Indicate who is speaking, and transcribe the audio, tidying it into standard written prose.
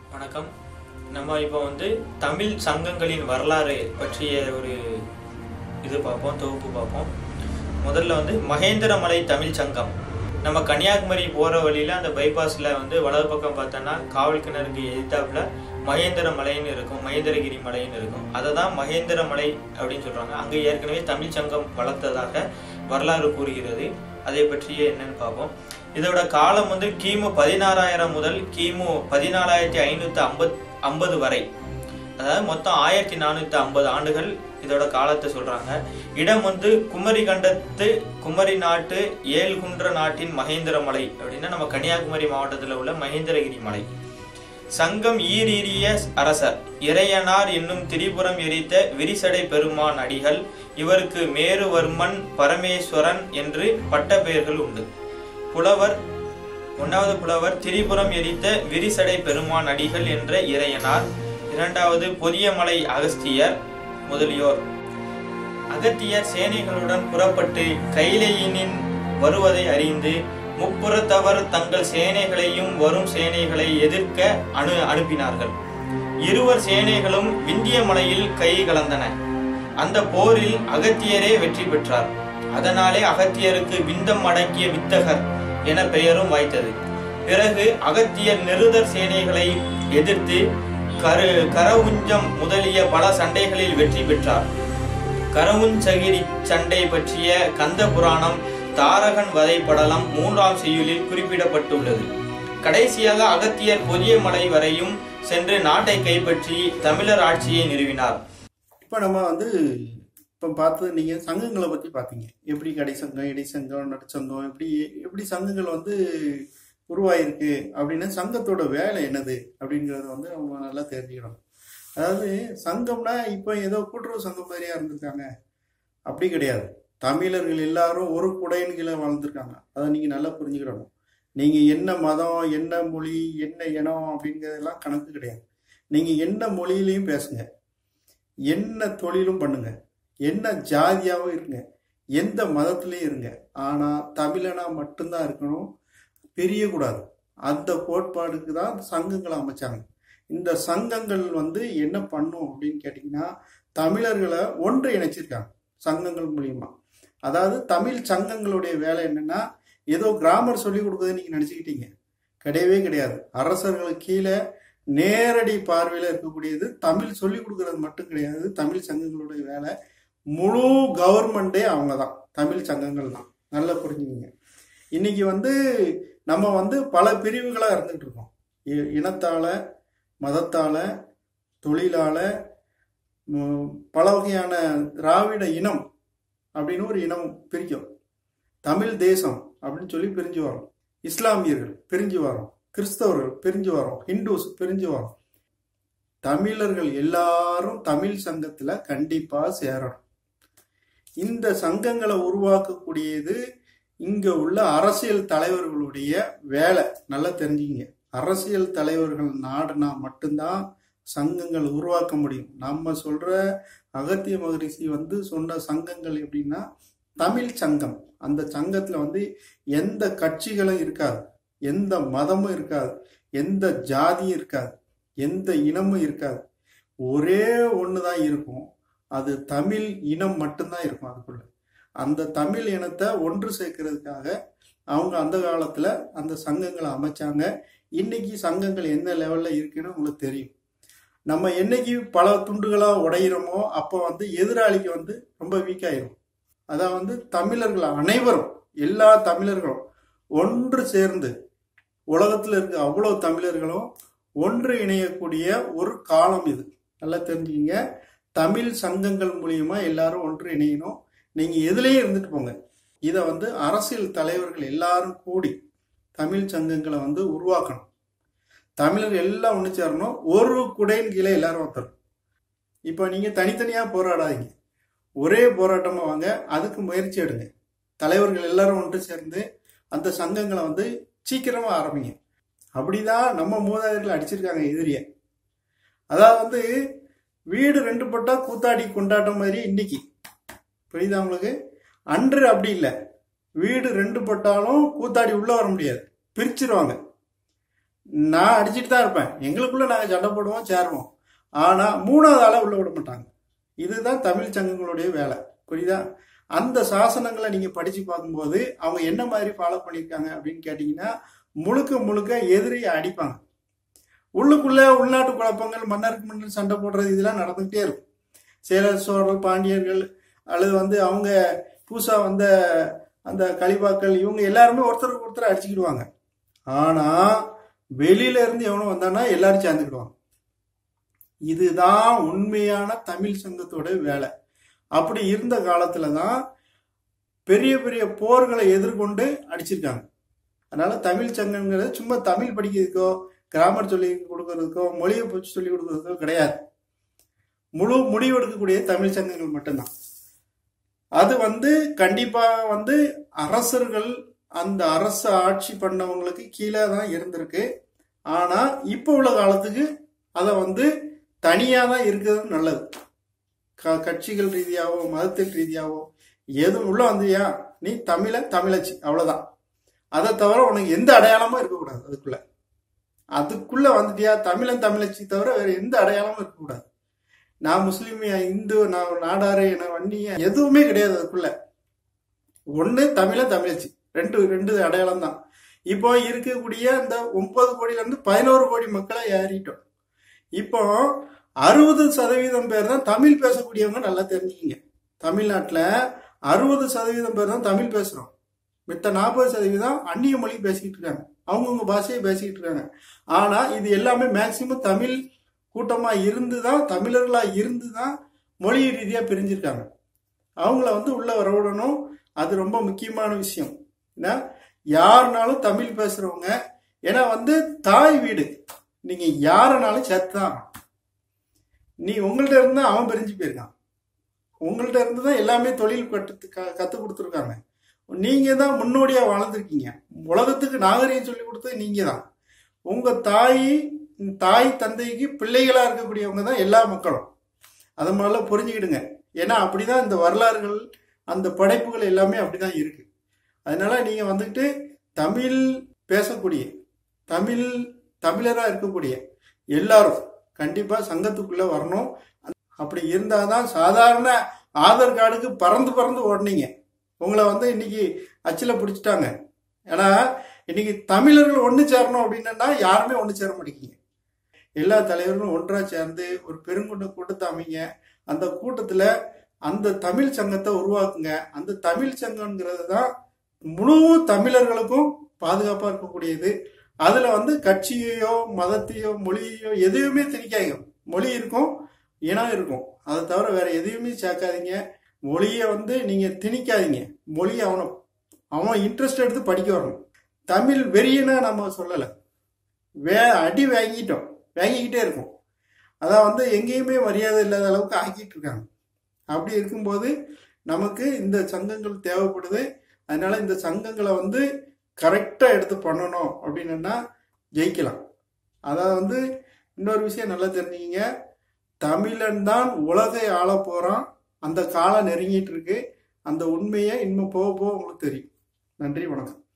Speaker 1: வணக்கம். நம்ம இப்போ தமிழ் சங்கங்களின் வரலாறு பற்றிய ஒரு தொகுப்பு பார்ப்போம். முதல்ல மகேந்திரமலை தமிழ் சங்கம். நம்ம கன்னியாகுமரி போகிற வழியில் அந்த பைபாஸில் வலது பக்கம் பார்த்தோன்னா காவல் கிணறுக்கு எதிர்த்தாப்புல மகேந்திரமலைன்னு இருக்கும், மகேந்திரகிரி மலைன்னு இருக்கும். அதை தான் மகேந்திரமலை அப்படின்னு சொல்கிறாங்க. அங்கே ஏற்கனவே தமிழ் சங்கம் வளர்த்ததாக வரலாறு கூறுகிறது. அதை பற்றியே என்னன்னு பார்ப்போம். இதோட காலம் கிமு 16,000 முதல் கிமு 14,550 வரை, அதாவது மொத்தம் 1450 ஆண்டுகள் இதோட காலத்தை சொல்றாங்க. இடம் குமரி கண்டத்து குமரி நாட்டு ஏழ்குன்ற நாட்டின் மகேந்திரமலை அப்படின்னா நம்ம கன்னியாகுமரி மாவட்டத்தில் உள்ள மகேந்திரகிரி மலை. சங்கம் ஈரீரிய அரசர் இறையனார் என்னும் திரிபுரம் எரித்த விரிசடை பெருமான் அடிகள். இவருக்கு மேருவர்மன் பரமேஸ்வரன் என்று பட்ட பெயர்கள் உண்டு. ஒன்றாவது புலவர் திரிபுரம் எரித்த விரிசடை பெருமான் அடிகள் என்ற இறையனார். இரண்டாவது பொதியமலை அகஸ்தியர் முதலியோர். அகத்தியர் சேனைகளுடன் புறப்பட்டு கைலையினின் வருவதை அறிந்து முப்புறத்தவர் தங்கள் சேனைகளையும் வரும் சேனைகளை எதிர்க்க அனுப்பினார்கள். இருவர் சேனைகளும் விந்திய மலையில் கை கலந்தன. அந்த போரில் அகத்தியரே வெற்றி பெற்றார். அதனாலே அகத்தியருக்கு விந்தம் அடங்கிய வித்தகர் என பெயரும் வாய்த்தது. பிறகு அகத்தியர் நிருதர் சேனைகளை எதிர்த்து கரவுஞ்சம் முதலிய பல சண்டைகளில் வெற்றி பெற்றார். கரவுஞ்சகிரி சண்டை பற்றிய கந்த புராணம் தாரகன் வதைப்படலம் 3ஆம் செய்யுளில் குறிப்பிடப்பட்டுள்ளது. கடைசியாக அகத்தியர் பொதியமலை வரையும் சென்று நாட்டை கைப்பற்றி தமிழர் ஆட்சியை நிறுவினார்.
Speaker 2: இப்போ நம்ம இப்போ பார்த்தது நீங்கள் சங்கங்களை பற்றி பார்த்தீங்க. எப்படி கடை சங்கம், இடைச்சங்கம், நடுச்சங்கம், எப்படி சங்கங்கள் உருவாயிருக்கு அப்படின்னு, சங்கத்தோட வேலை என்னது அப்படிங்கிறத நம்ம நல்லா தெரிஞ்சுக்கணும். அதாவது சங்கம்னா இப்போ ஏதோ கூட்டுறவு சங்கம் மாதிரியா இருந்திருக்காங்க அப்படி கிடையாது. தமிழர்கள் எல்லாரும் ஒரு குடையின் கீழே வாழ்ந்துருக்காங்க. அதை நீங்கள் நல்லா புரிஞ்சுக்கிடணும். நீங்கள் என்ன மதம், என்ன மொழி, என்ன இனம் அப்படிங்கிறதெல்லாம் கணக்கு கிடையாது. நீங்கள் என்ன மொழியிலையும் பேசுங்க, என்ன தொழிலும் பண்ணுங்க, என்ன ஜாதியாகவும் இருங்க, எந்த மதத்துலேயும் இருங்க. ஆனால் தமிழனா மட்டும்தான் இருக்கணும், பிரியக்கூடாது. அந்த கோட்பாடுக்கு தான் சங்கங்களை அமைச்சாங்க. இந்த சங்கங்கள் என்ன பண்ணும் அப்படின்னு கேட்டிங்கன்னா, தமிழர்களை ஒன்று இணைச்சிருக்காங்க சங்கங்கள் மூலியமா. அதாவது தமிழ் சங்கங்களுடைய வேலை என்னன்னா, ஏதோ கிராமர் சொல்லி கொடுக்குறதை நீங்கள் நினச்சிக்கிட்டீங்க, கிடையவே கிடையாது. அரசர்களுக்கு கீழே நேரடி பார்வையில் இருக்கக்கூடியது தமிழ் சொல்லி கொடுக்கறது மட்டும் கிடையாது. தமிழ் சங்கங்களுடைய வேலை முழு கவர்மெண்டே அவங்க தான், தமிழ் சங்கங்கள் தான். நல்லா புரிஞ்சுக்கிங்க. இன்னைக்கு நம்ம பல பிரிவுகளாக இருந்துகிட்டு இருக்கோம். இனத்தால, மதத்தால, தொழிலால, பல வகையான திராவிட இனம் அப்படின்னு ஒரு இனம் பிரிக்கும். தமிழ் தேசம் அப்படின்னு சொல்லி பிரிஞ்சு வரோம். இஸ்லாமியர்கள் பிரிஞ்சு வரோம், கிறிஸ்தவர்கள் பிரிஞ்சு வரோம், ஹிந்துஸ் பிரிஞ்சு வரோம். தமிழர்கள் எல்லாரும் தமிழ் சங்கத்துல கண்டிப்பா சேரணும். இந்த சங்கங்களை உருவாக்கக்கூடியது இங்க உள்ள அரசியல் தலைவர்களுடைய வேலை. நல்லா தெரிஞ்சுங்க. அரசியல் தலைவர்கள் நாடுனா மட்டும்தான் சங்கங்கள் உருவாக்க முடியும். நம்ம சொல்ற அகத்திய மகரிஷி சொன்ன சங்கங்கள் எப்படின்னா தமிழ் சங்கம். அந்த சங்கத்துல எந்த கட்சிகளும் இருக்காது, எந்த மதமும் இருக்காது, எந்த ஜாதியும் இருக்காது, எந்த இனமும் இருக்காது. ஒரே ஒண்ணுதான் இருக்கும், அது தமிழ் இனம் மட்டும்தான் இருக்கும். அதுக்குள்ள அந்த தமிழ் இனத்தை ஒன்று சேர்க்கறதுக்காக அவங்க அந்த காலத்துல அந்த சங்கங்களை அமைச்சாங்க. இன்னைக்கு சங்கங்கள் எந்த லெவல்ல இருக்குன்னு உங்களுக்கு தெரியும். நம்ம என்னைக்கு பல துண்டுகளா உடையிறோமோ அப்போ எதிராளிக்கு ரொம்ப வீக் ஆயிரும். அதான் தமிழர்கள் அனைவரும், எல்லா தமிழர்களும் ஒன்று சேர்ந்து, உலகத்துல இருக்க அவ்வளவு தமிழர்களும் ஒன்று இணையக்கூடிய ஒரு காலம் இது. நல்லா தெரிஞ்சுக்கிங்க. தமிழ் சங்கங்கள் மூலியமா எல்லாரும் ஒன்று இணையணும். நீங்க எதுலயே இருந்துட்டு போங்க. இதை அரசியல் தலைவர்கள் எல்லாரும் கூடி தமிழ் சங்கங்களை உருவாக்கணும். தமிழர்கள் எல்லாம் ஒன்று சேரணும். ஒரு குடையின் கீழே எல்லாரும் வந்துடும். இப்போ நீங்க தனித்தனியா போராடாதீங்க, ஒரே போராட்டமா வாங்க. அதுக்கு முயற்சி எடுங்க. தலைவர்கள் எல்லாரும் ஒன்று சேர்ந்து அந்த சங்கங்களை சீக்கிரமா ஆரம்பிங்க. அப்படிதான் நம்ம மூதாதையர்கள் அடிச்சிருக்காங்க எதிரிய. அதாவது வீடு 2 பட்டா கூத்தாடி கொண்டாட்டம் மாதிரி இன்னைக்கு புரியுதா உங்களுக்கு? அன்று அப்படி இல்லை. வீடு 2 பட்டாலும் கூத்தாடி உள்ள வர முடியாது, பிரிச்சிருவாங்க. நான் அடிச்சுட்டு தான் இருப்பேன், எங்களுக்குள்ள நாங்கள் சண்டை போடுவோம் சேருவோம். ஆனால் 3வது ஆளை உள்ள விட மாட்டாங்க. இதுதான் தமிழ் சங்கங்களுடைய வேலை, புரியுதா? அந்த சாசனங்களை நீங்கள் படித்து பார்க்கும்போது அவங்க என்ன மாதிரி ஃபாலோ பண்ணியிருக்காங்க அப்படின்னு கேட்டிங்கன்னா, முழுக்க முழுக்க எதிரியை அடிப்பாங்க. உள்ளுக்குள்ளே உள்நாட்டு குழப்பங்கள், மன்னருக்கு மன்னர் சண்டை போடுறது இதெல்லாம் நடந்துகிட்டே இருக்கும். சேரர் சோழர்கள் பாண்டியர்கள் அல்லது அவங்க புதுசாக வந்த அந்த கலிபாக்கள் இவங்க எல்லாருமே ஒருத்தருக்கு ஒருத்தர் அடிச்சுக்கிடுவாங்க. ஆனால் வெளியில இருந்து எவனும் வந்தானா எல்லாரும் சேர்ந்துக்கிடுவாங்க. இதுதான் உண்மையான தமிழ் சங்கத்தோட வேலை. அப்படி இருந்த காலத்துல தான் பெரிய பெரிய போர்களை எதிர்கொண்டு அடிச்சிருக்காங்க. அதனால தமிழ் சங்கங்கிறது சும்மா தமிழ் படிக்கிறதுக்கோ கிராமர் சொல்லி கொடுக்கறதுக்கோ மொழியை பற்றி சொல்லி கொடுக்கறதுக்கோ கிடையாது. முழு முடிவெடுக்கக்கூடிய தமிழ் சங்கங்கள் மட்டும்தான். அது கண்டிப்பா அரசர்கள் அந்த அரசு ஆட்சி பண்ணவங்களுக்கு கீழே தான் இருந்திருக்கு. ஆனா இப்ப உள்ள காலத்துக்கு அதை தனியா தான் இருக்கிறது நல்லது. கட்சிகள் ரீதியாவோ மதத்தின் ரீதியாவோ எதுவும் உள்ள வந்தியா நீ தமிழச்சி அவ்வளவுதான். அதை தவிர உனக்கு எந்த அடையாளமும் இருக்கக்கூடாது. அதுக்குள்ள வந்துட்டியா தமிழச்சி தவிர வேற எந்த அடையாளமும் இருக்கக்கூடாது. நான் முஸ்லீம், இந்து, நான் நாடாரு, என வன்னிய எதுவுமே கிடையாது. அதுக்குள்ள ஒண்ணு தமிழச்சி, ரெண்டு அடையாளம் தான். இப்போ இருக்கக்கூடிய இந்த 9 கோடியில இருந்து 11 கோடி மக்களை ஏறிட்டோம். இப்போ 60% பேர் தான் தமிழ் பேசக்கூடியவங்க. நல்லா தெரிஞ்சுக்கிங்க, தமிழ்நாட்டில் 60% பேர் தான் தமிழ் பேசுறோம். மித்த 40% அந்நிய மொழி பேசிக்கிட்டு இருக்காங்க, அவங்கவுங்க பாஷையை பேசிக்கிட்டு இருக்காங்க. ஆனா இது எல்லாமே மேக்சிமம் தமிழ் கூட்டமா இருந்துதான், தமிழர்களா இருந்துதான் மொழி ரீதியா பிரிஞ்சிருக்காங்க. அவங்கள உள்ள வரவிடணும். அது ரொம்ப முக்கியமான விஷயம். ஏன்னா யாருனாலும் தமிழ் பேசுறவங்க, ஏன்னா தாய் வீடு, நீங்க யாருனாலும் சேர்த்துதான். நீ உங்கள்ட்ட இருந்தா அவன் பிரிஞ்சு போயிருக்கான், உங்கள்ட்ட இருந்து தான் எல்லாமே தொழில் கத்து கொடுத்துருக்காங்க. நீங்க தான் முன்னோடியா வாழ்ந்துருக்கீங்க. உலகத்துக்கு நாகரிகம் சொல்லி கொடுத்தது நீங்க தான். உங்க தாய் தந்தைக்கு பிள்ளைகளா இருக்கக்கூடியவங்க தான் எல்லா மக்களும். அது மாதிரிலாம் புரிஞ்சுக்கிடுங்க. ஏன்னா அப்படிதான் இந்த வரலாறுகள், அந்த படைப்புகள் எல்லாமே அப்படிதான் இருக்கு. அதனால நீங்க தமிழ் பேசக்கூடிய தமிழரா இருக்கக்கூடிய எல்லாரும் கண்டிப்பா சங்கத்துக்குள்ள வரணும். அப்படி இருந்தாதான் சாதாரண ஆதார் கார்டுக்கு பறந்து ஓடுனீங்க, உங்களை இன்னைக்கு அச்சில பிடிச்சிட்டாங்க. ஏன்னா இன்னைக்கு தமிழர்கள் ஒன்று சேரணும் அப்படின்னா யாருமே ஒன்று சேர மாட்டேங்க. எல்லா தலைவர்களும் ஒன்றா சேர்ந்து ஒரு கூட்டத்தை அமைங்க. அந்த கூட்டத்துல அந்த தமிழ் சங்கத்தை உருவாக்குங்க. அந்த தமிழ் சங்கம்ங்கிறது தான் முழு தமிழர்களுக்கும் பாதுகாப்பா இருக்கக்கூடியது. அதுல கட்சியையோ மதத்தையோ மொழியையோ எதையுமே திணிக்காதீங்க. மொழி இருக்கும், இனம் இருக்கும், அதை தவிர வேற எதையுமே சேர்க்காதீங்க. மொழியை நீங்க திணிக்காதீங்க. மொழி அவன் இன்ட்ரெஸ்ட் எடுத்து படிக்க வரணும். தமிழ் வெறியன்னு நம்ம சொல்லலை, அடி வாங்கிக்கிட்டே இருக்கும். அதான் எங்கேயுமே மரியாதை இல்லாத அளவுக்கு ஆக்கிட்டு இருக்காங்க. அப்படி இருக்கும்போது நமக்கு இந்த சங்கங்கள் தேவைப்படுது. அதனால இந்த சங்கங்களை கரெக்டா எடுத்து பண்ணணும் அப்படின்னா ஜெயிக்கலாம். அதாவது இன்னொரு விஷயம் நல்லா தெரிஞ்சுக்கிங்க, தமிழன் தான் உலகை ஆள போறான். அந்த காலம் நெருங்கிட்டு இருக்கு. அந்த உண்மையை இன்னும் போக உங்களுக்கு தெரியும். நன்றி, வணக்கம்.